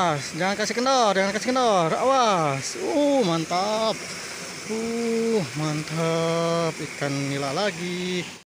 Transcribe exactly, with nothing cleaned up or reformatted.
awas, jangan kasih kendor, jangan kasih kendor, awas. Uh, mantap. Uh, mantap, ikan nila lagi.